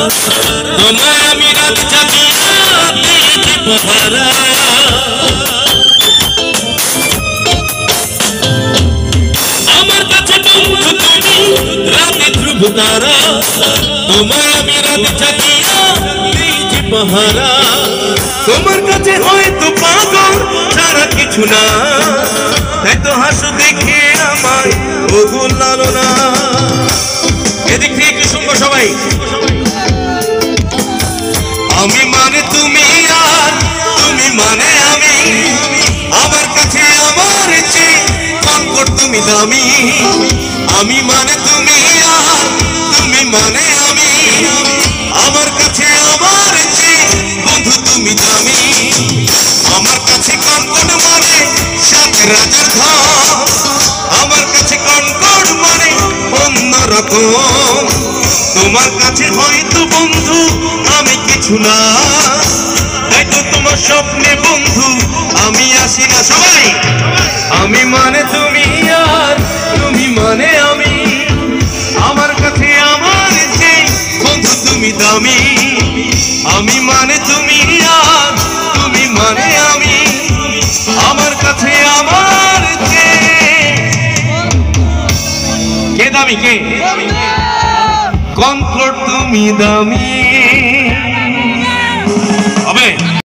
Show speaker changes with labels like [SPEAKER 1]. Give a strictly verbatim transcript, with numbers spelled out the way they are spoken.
[SPEAKER 1] তোমায় আমি রাত জাগিয়া দিয়েছি পাহারা। আমার কাছে বন্ধু তুমি রাতে ধ্রুব তারা, তোমায় আমি রাত জাগিয়া দিয়েছি পাহারা। তোমার কাছে হয়তো পাগল ছাড়া কিছু না, তাই তো হাসু দেখে আমায় ওগো লালনা। এদিক থেকে কি শুনবো সবাই? আমি মানে তুমি আর তুমি মানে আমি, আমার কাছে আমার চেয়ে কনকট তুমি দামি। আমি মানে তুমি আর তুমি মানে আমি, আমার কাছে আমার চেয়ে বন্ধু তুমি দামি। আমার কাছে কনকট মানে সাথে রাজার ধন, আমার কাছে কনকট মানে অন্যরকম। তোমার কাছে হয়তো বন্ধু আমি কিছু না, তাই তো তোমার স্বপ্নে বন্ধু আমি আসি না। সবাই আমি মানে তুমি আর তুমি মানে আমি, আমার কাছে আমার চেয়ে বন্ধু তুমি দামি। আমি মানে তুমি আর তুমি মানে আমি, আমার কাছে আমার চেয়ে কে দামি? কে কনকট তুমি দামি।